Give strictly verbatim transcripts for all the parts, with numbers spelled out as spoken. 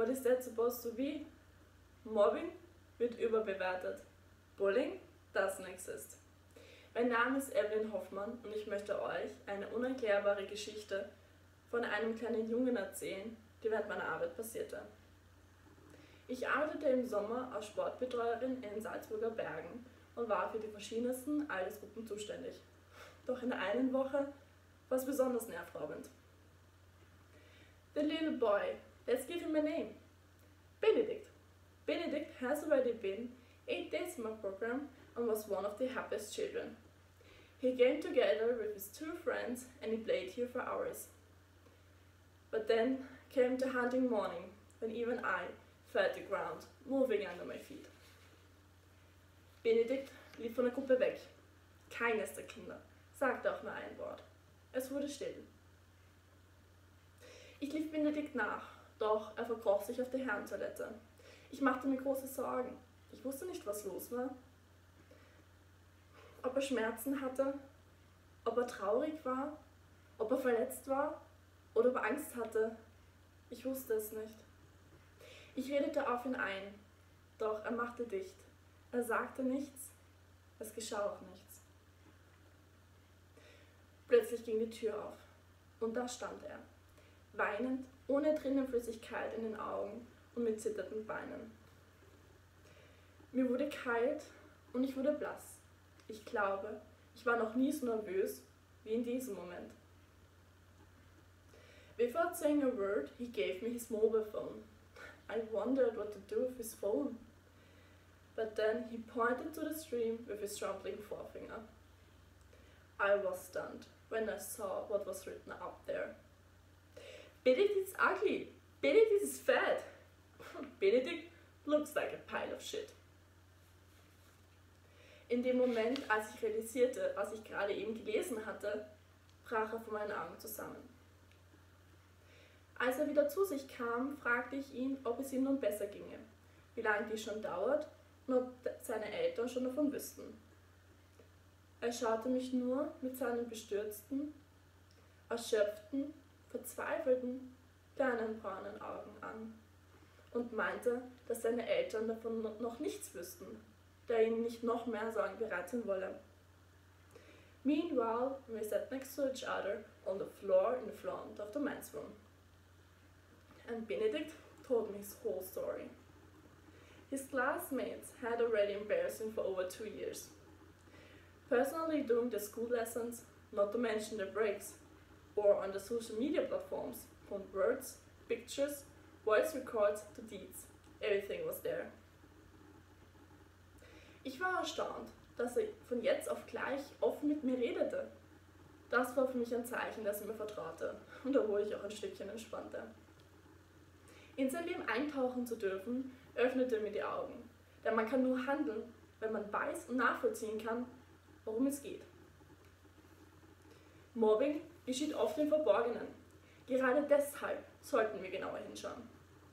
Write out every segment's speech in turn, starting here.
What is that supposed to be? Mobbing wird überbewertet. Bullying doesn't exist. Mein Name ist Evelyn Hoffmann und ich möchte euch eine unerklärbare Geschichte von einem kleinen Jungen erzählen, die während meiner Arbeit passierte. Ich arbeitete im Sommer als Sportbetreuerin in den Salzburger Bergen und war für die verschiedensten Altersgruppen zuständig. Doch in der einen Woche war es besonders nervraubend. The little boy, let's give him a name. Benedict. Benedict has already been eight days in my program and was one of the happiest children. He came together with his two friends and he played here for hours. But then came the hunting morning, when even I felt the ground moving under my feet. Benedikt lief von der Gruppe weg. Keines der Kinder sagte auch nur ein Wort. Es wurde still. Ich lief Benedikt nach, doch er verkroch sich auf die Herrentoilette. Ich machte mir große Sorgen. Ich wusste nicht, was los war. Ob er Schmerzen hatte, ob er traurig war, ob er verletzt war oder ob er Angst hatte. Ich wusste es nicht. Ich redete auf ihn ein, doch er machte dicht. Er sagte nichts, es geschah auch nichts. Plötzlich ging die Tür auf und da stand er, weinend, ohne Tränenflüssigkeit in den Augen und mit zitternden Beinen. Mir wurde kalt und ich wurde blass. Ich glaube, ich war noch nie so nervös wie in diesem Moment. Without saying a word, he gave me his mobile phone. I wondered what to do with his phone. But then he pointed to the stream with his trembling forefinger. I was stunned when I saw what was written up there. Benedict is ugly. Benedict is fat. Benedict looks like a pile of shit. In dem Moment, als ich realisierte, was ich gerade eben gelesen hatte, brach er vor meinen Augen zusammen. Als er wieder zu sich kam, fragte ich ihn, ob es ihm nun besser ginge, wie lange dies schon dauert und ob seine Eltern schon davon wüssten. Er schaute mich nur mit seinen bestürzten, erschöpften, verzweifelten, kleinen braunen Augen an und meinte, dass seine Eltern davon noch nichts wüssten, da er ihnen nicht noch mehr Sorgen bereiten wolle. Meanwhile, we sat next to each other on the floor in front of the men's room. And Benedict told me his whole story. His classmates had already embarrassed him for over two years. Personally during the school lessons, not to mention the breaks, or on the social media platforms, from words, pictures, voice records to deeds, everything was there. Ich war erstaunt, dass er von jetzt auf gleich offen mit mir redete. Das war für mich ein Zeichen, dass er mir vertraute und da wurde ich auch ein Stückchen entspannter. In sein Leben eintauchen zu dürfen, öffnete mir die Augen, denn man kann nur handeln, wenn man weiß und nachvollziehen kann, worum es geht. Mobbing geschieht oft im Verborgenen. Gerade deshalb sollten wir genauer hinschauen.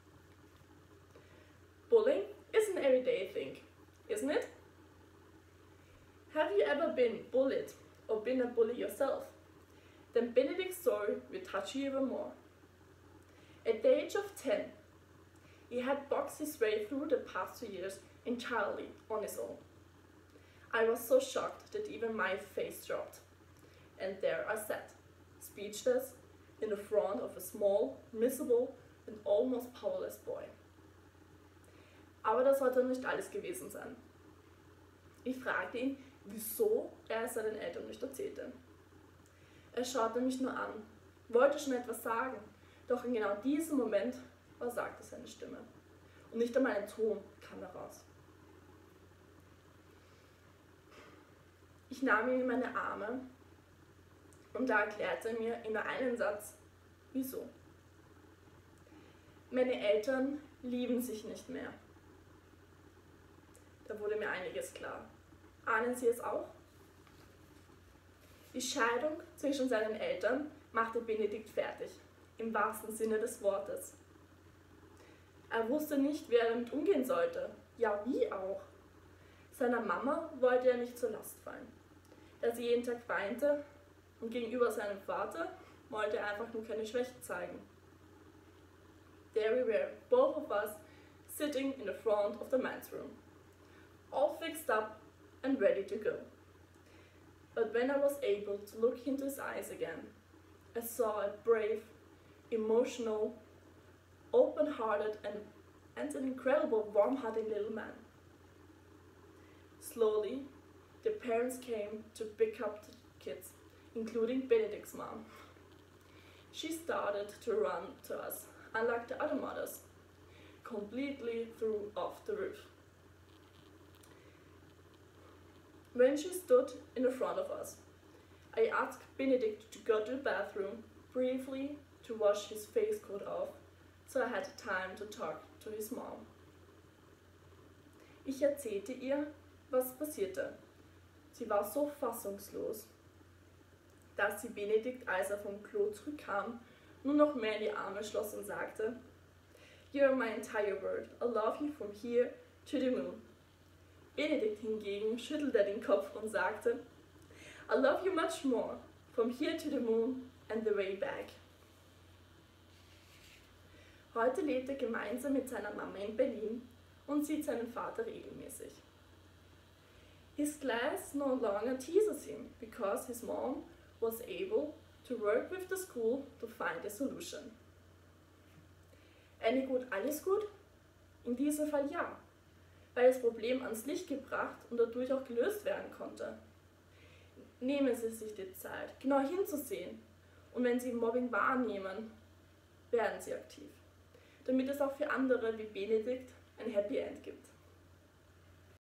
Bullying is an everyday thing, isn't it? Have you ever been bullied or been a bully yourself? Then Benedict's story will touch you even more. At the age of ten, he had boxed his way through the past two years entirely on his own. I was so shocked that even my face dropped. And there I sat, speechless, in the front of a small, miserable and almost powerless boy. Aber das sollte nicht alles gewesen sein. Ich fragte ihn, wieso er es seinen Eltern nicht erzählte. Er schaute mich nur an, wollte schon etwas sagen, doch in genau diesem Moment versagte seine Stimme. Und nicht einmal ein Ton kam heraus. Ich nahm ihn in meine Arme und da erklärte er mir in nur einen Satz, wieso. Meine Eltern lieben sich nicht mehr. Da wurde mir einiges klar. Ahnen Sie es auch? Die Scheidung zwischen seinen Eltern machte Benedikt fertig, im wahrsten Sinne des Wortes. Er wusste nicht, wie er damit umgehen sollte. Ja, wie auch? Seiner Mama wollte er nicht zur Last fallen, da sie jeden Tag weinte und gegenüber seinem Vater wollte er einfach nur keine Schwäche zeigen. There there we were, both of us, sitting in the front of the men's room, all fixed up and ready to go. But when I was able to look into his eyes again, I saw a brave, emotional, open-hearted and, and an incredible warm-hearted little man. Slowly, the parents came to pick up the kids, including Benedict's mom. She started to run to us, unlike the other mothers, completely threw off the roof. When she stood in the front of us, I asked Benedict to go to the bathroom briefly to wash his face coat off, so I had time to talk to his mom. Ich erzählte ihr, was passierte. Sie war so fassungslos, dass sie Benedikt, als er vom Klo zurückkam, nur noch mehr in die Arme schloss und sagte: "You're my entire world. I love you from here to the moon." Benedikt hingegen schüttelte den Kopf und sagte: "I love you much more, from here to the moon and the way back." Heute lebt er gemeinsam mit seiner Mama in Berlin und sieht seinen Vater regelmäßig. His class no longer teases him because his mom was able to work with the school to find a solution. Ende gut, alles gut? In diesem Fall ja, weil das Problem ans Licht gebracht und dadurch auch gelöst werden konnte. Nehmen Sie sich die Zeit, genau hinzusehen, und wenn Sie Mobbing wahrnehmen, werden Sie aktiv, damit es auch für andere wie Benedikt ein Happy End gibt.